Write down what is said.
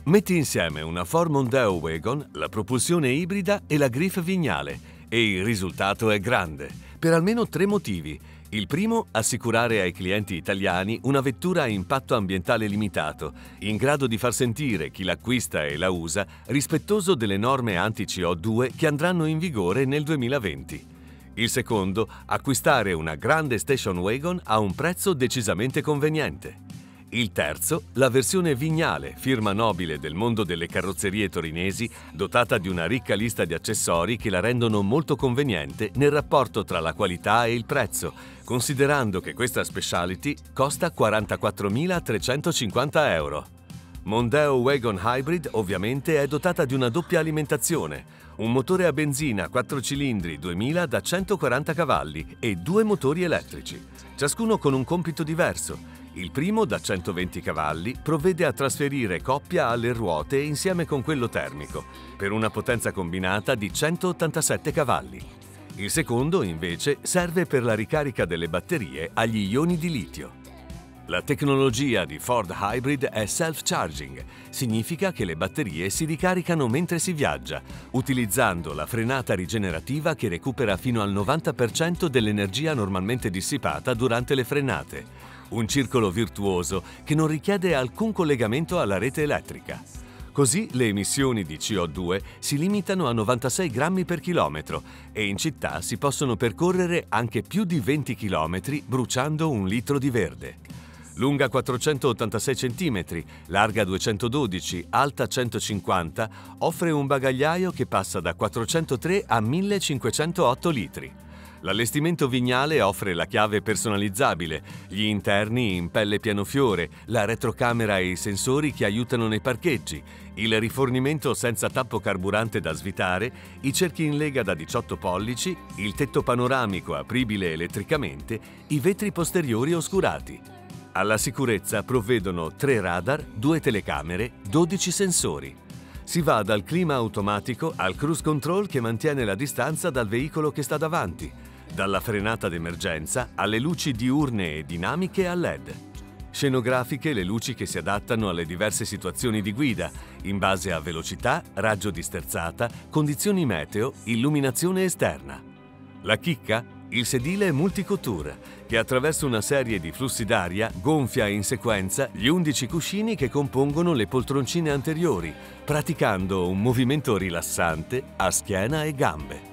Metti insieme una Ford Mondeo Wagon, la propulsione ibrida e la Griffe Vignale e il risultato è grande, per almeno 3 motivi. Il primo, assicurare ai clienti italiani una vettura a impatto ambientale limitato, in grado di far sentire chi l'acquista e la usa rispettoso delle norme anti-CO2 che andranno in vigore nel 2020. Il secondo, acquistare una grande station wagon a un prezzo decisamente conveniente. Il terzo, la versione Vignale, firma nobile del mondo delle carrozzerie torinesi, dotata di una ricca lista di accessori che la rendono molto conveniente nel rapporto tra la qualità e il prezzo, considerando che questa specialty costa 44.350 euro. Mondeo Wagon Hybrid ovviamente è dotata di una doppia alimentazione, un motore a benzina 4 cilindri 2000 da 140 cavalli e 2 motori elettrici, ciascuno con un compito diverso. Il primo, da 120 cavalli, provvede a trasferire coppia alle ruote insieme con quello termico, per una potenza combinata di 187 cavalli. Il secondo, invece, serve per la ricarica delle batterie agli ioni di litio. La tecnologia di Ford Hybrid è self-charging, significa che le batterie si ricaricano mentre si viaggia, utilizzando la frenata rigenerativa che recupera fino al 90% dell'energia normalmente dissipata durante le frenate. Un circolo virtuoso che non richiede alcun collegamento alla rete elettrica. Così le emissioni di CO2 si limitano a 96 grammi per chilometro e in città si possono percorrere anche più di 20 chilometri bruciando 1 litro di verde. Lunga 486 cm, larga 212, alta 150, offre un bagagliaio che passa da 403 a 1508 litri. L'allestimento Vignale offre la chiave personalizzabile, gli interni in pelle pianofiore, la retrocamera e i sensori che aiutano nei parcheggi, il rifornimento senza tappo carburante da svitare, i cerchi in lega da 18 pollici, il tetto panoramico apribile elettricamente, i vetri posteriori oscurati. Alla sicurezza provvedono 3 radar, 2 telecamere, 12 sensori. Si va dal clima automatico al cruise control che mantiene la distanza dal veicolo che sta davanti, dalla frenata d'emergenza alle luci diurne e dinamiche a LED. Scenografiche le luci che si adattano alle diverse situazioni di guida, in base a velocità, raggio di sterzata, condizioni meteo, illuminazione esterna. La chicca? Il sedile multicouture, che attraverso una serie di flussi d'aria gonfia in sequenza gli 11 cuscini che compongono le poltroncine anteriori, praticando un movimento rilassante a schiena e gambe.